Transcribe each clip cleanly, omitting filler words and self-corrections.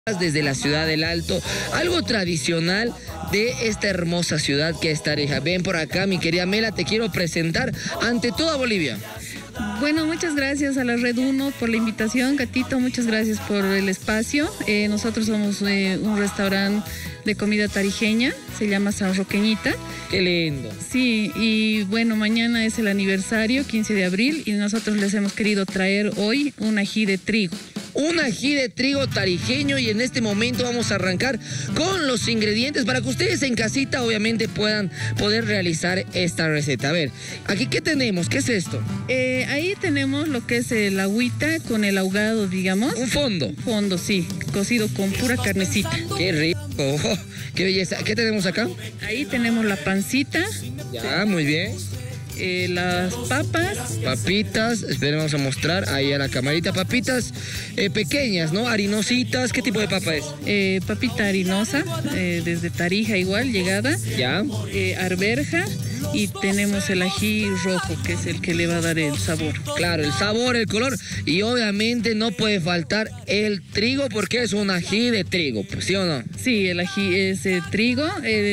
Desde la ciudad del Alto, algo tradicional de esta hermosa ciudad que es Tarija. Ven por acá, mi querida Mela, te quiero presentar ante toda Bolivia. Bueno, muchas gracias a la Red 1 por la invitación, Gatito, muchas gracias por el espacio. Nosotros somos un restaurante de comida tarijeña, se llama San Roqueñita. Qué lindo. Sí, y bueno, mañana es el aniversario, 15 de abril, y nosotros les hemos querido traer hoy un ají de trigo. Un ají de trigo tarijeño, y en este momento vamos a arrancar con los ingredientes para que ustedes en casita obviamente puedan poder realizar esta receta. A ver, aquí ¿qué tenemos? ¿Qué es esto? Ahí tenemos lo que es el agüita con el ahogado, digamos. Un fondo. Un fondo, sí, cocido con pura carnecita. Qué rico, oh, qué belleza. ¿Qué tenemos acá? Ahí tenemos la pancita. Ya, muy bien. Las papas. Papitas, esperemos a mostrar ahí a la camarita. Papitas pequeñas, ¿no? Harinositas. ¿Qué tipo de papa es? Papita harinosa, desde Tarija igual, llegada. Ya. Arberja. Y tenemos el ají rojo, que es el que le va a dar el sabor. Claro, el sabor, el color. Y obviamente no puede faltar el trigo, porque es un ají de trigo, ¿sí o no? Sí, el ají es de trigo.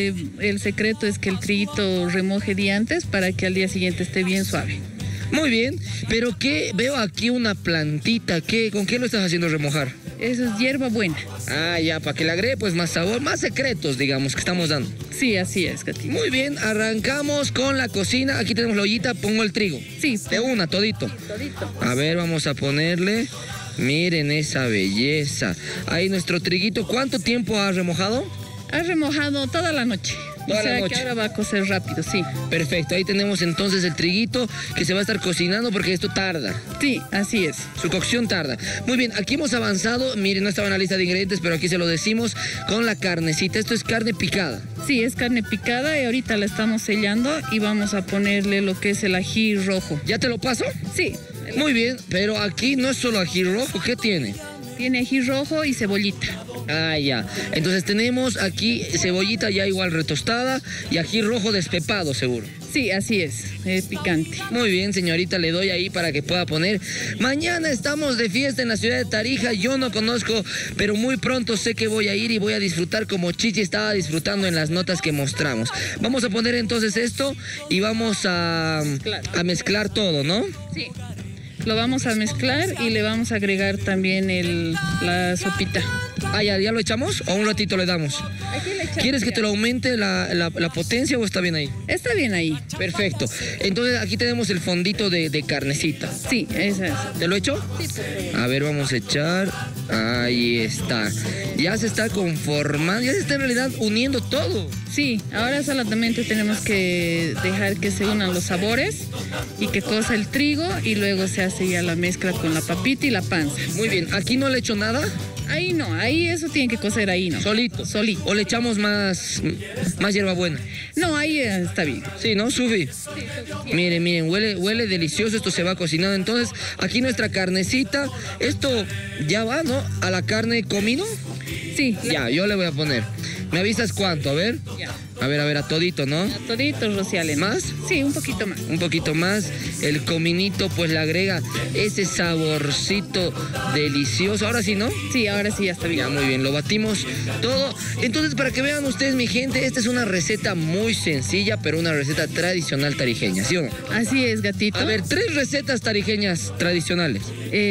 El secreto es que el triguito remoje día antes para que al día siguiente esté bien suave. Muy bien, pero ¿qué? Veo aquí una plantita. ¿Con qué lo estás haciendo remojar? Eso es hierba buena. Ah, ya, para que le agregue pues más sabor, más secretos, digamos, que estamos dando. Sí, así es, Gatito. Muy bien, arrancamos con la cocina. Aquí tenemos la ollita, pongo el trigo. Sí. De una, todito. Todito. A ver, vamos a ponerle. Miren esa belleza. Ahí nuestro triguito. ¿Cuánto tiempo ha remojado? Ha remojado toda la noche. Toda la noche. Que ahora va a cocer rápido, sí. Perfecto, ahí tenemos entonces el triguito que se va a estar cocinando porque esto tarda. Sí, así es. Su cocción tarda. Muy bien, aquí hemos avanzado, miren, no estaba en la lista de ingredientes, pero aquí se lo decimos, con la carnecita. Esto es carne picada. Sí, es carne picada y ahorita la estamos sellando y vamos a ponerle lo que es el ají rojo. ¿Ya te lo paso? Sí. Muy bien, pero aquí no es solo ají rojo, ¿qué tiene? Tiene ají rojo y cebollita. Ah, ya. Entonces tenemos aquí cebollita ya igual retostada y ají rojo despepado, seguro. Sí, así es picante. Muy bien, señorita, le doy ahí para que pueda poner. Mañana estamos de fiesta en la ciudad de Tarija. Yo no conozco, pero muy pronto sé que voy a ir y voy a disfrutar como Chichi estaba disfrutando en las notas que mostramos. Vamos a poner entonces esto y vamos a mezclar todo, ¿no? Sí. Lo vamos a mezclar y le vamos a agregar también la sopita. Ah, ¿ya lo echamos o un ratito le damos? Aquí le echamos. ¿Quieres que te lo aumente la potencia o está bien ahí? Está bien ahí. Perfecto. Entonces aquí tenemos el fondito de carnecita. Sí, esa es. ¿Te lo echo? Sí, por favor. A ver, vamos a echar. Ahí está. Ya se está conformando, ya se está en realidad uniendo todo. Sí, ahora solamente tenemos que dejar que se unan los sabores y que cosa el trigo y luego se hace ya la mezcla con la papita y la panza. Muy bien, ¿aquí no le echo nada? Ahí no, ahí eso tiene que cocer ahí, ¿no? Solito. Solito. ¿O le echamos más hierbabuena? No, ahí está bien. Sí, ¿no, Sufi? Miren, huele delicioso, esto se va cocinando. Entonces, aquí nuestra carnecita, esto ya va, ¿no? A la carne comino. Sí. Ya, yo le voy a poner. ¿Me avisas cuánto? A ver. Ya. A ver, a todito, ¿no? A todito, Rociales. ¿Más? Sí, un poquito más. Un poquito más. El cominito pues le agrega ese saborcito delicioso. Ahora sí, ¿no? Sí, ahora sí ya está bien. Ya, muy bien, lo batimos todo. Entonces, para que vean ustedes, mi gente, esta es una receta muy sencilla, pero una receta tradicional tarijeña, ¿sí o no? Así es, Gatito. A ver, 3 recetas tarijeñas tradicionales.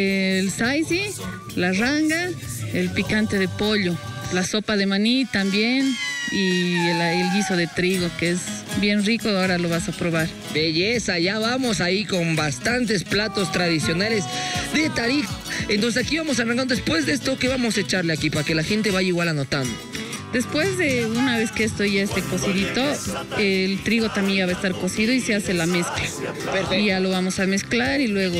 El saisi, la ranga, el picante de pollo, la sopa de maní también y el guiso de trigo, que es bien rico, ahora lo vas a probar. Belleza, ya vamos ahí con bastantes platos tradicionales de Tarija. Entonces aquí vamos arrancando. Después de esto, ¿qué vamos a echarle aquí para que la gente vaya igual anotando? Después de una vez que esto ya esté cocidito, el trigo también ya va a estar cocido y se hace la mezcla. Perfecto. Y ya lo vamos a mezclar y luego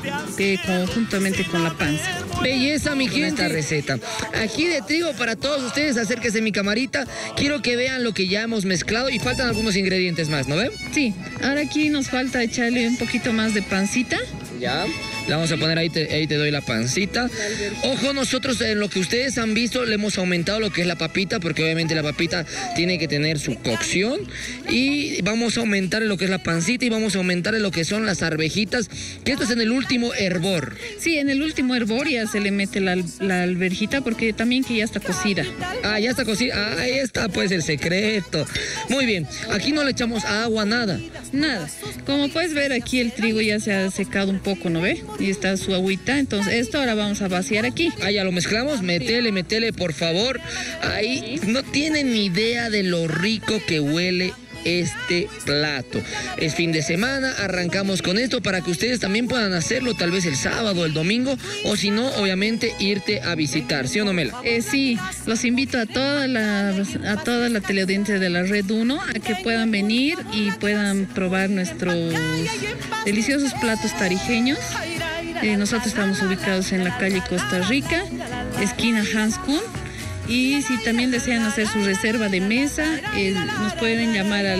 conjuntamente con la panza. Belleza, mi gente. Esta receta. Ají de trigo para todos ustedes. Acérquense mi camarita. Quiero que vean lo que ya hemos mezclado y faltan algunos ingredientes más, ¿no ven? Sí, ahora aquí nos falta echarle un poquito más de pancita. Ya. Le vamos a poner ahí te doy la pancita. Ojo, nosotros en lo que ustedes han visto le hemos aumentado lo que es la papita, porque obviamente la papita tiene que tener su cocción. Y vamos a aumentar lo que es la pancita y vamos a aumentar lo que son las arvejitas, que esto es en el último hervor. Sí, en el último hervor ya se le mete la alverjita porque también que ya está cocida. Ah, ya está cocida. Ah, ahí está pues el secreto. Muy bien, aquí no le echamos agua, nada. Nada. Como puedes ver aquí el trigo ya se ha secado un poco, ¿no ve? Y está su agüita, entonces esto ahora vamos a vaciar aquí. Ah, ya lo mezclamos, métele por favor. Ahí no tienen ni idea de lo rico que huele este plato. Es fin de semana, arrancamos con esto para que ustedes también puedan hacerlo tal vez el sábado, el domingo, o si no, obviamente irte a visitar, ¿sí o no, Mela? Sí, los invito a toda la teleaudiencia de la Red 1 a que puedan venir y puedan probar nuestros deliciosos platos tarijeños. Nosotros estamos ubicados en la calle Costa Rica, esquina Hans Kuhn. Y si también desean hacer su reserva de mesa, nos pueden llamar al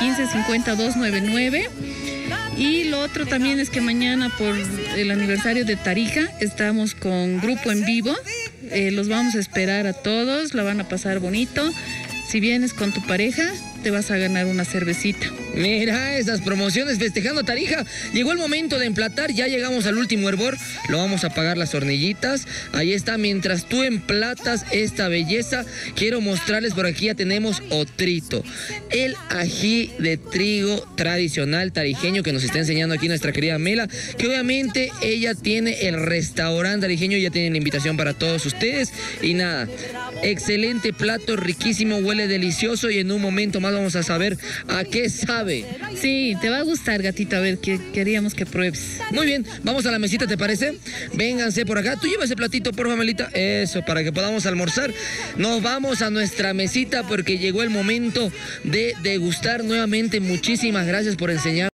715-5299. Y lo otro también es que mañana por el aniversario de Tarija estamos con grupo en vivo. Los vamos a esperar a todos, la van a pasar bonito. Si vienes con tu pareja, te vas a ganar una cervecita. Mira esas promociones festejando Tarija. Llegó el momento de emplatar, ya llegamos al último hervor. Lo vamos a apagar las hornillitas. Ahí está, mientras tú emplatas esta belleza, quiero mostrarles por aquí ya tenemos otrito. El ají de trigo tradicional tarijeño que nos está enseñando aquí nuestra querida Mela, que obviamente ella tiene el restaurante tarijeño y ya tiene la invitación para todos ustedes. Y nada, excelente plato, riquísimo, huele delicioso y en un momento más vamos a saber a qué sabe. Sí, te va a gustar, gatito, a ver, que queríamos que pruebes. Muy bien, vamos a la mesita, ¿te parece? Vénganse por acá, tú lleva ese platito, por favor, Melita. Eso, para que podamos almorzar. Nos vamos a nuestra mesita porque llegó el momento de degustar nuevamente. Muchísimas gracias por enseñar.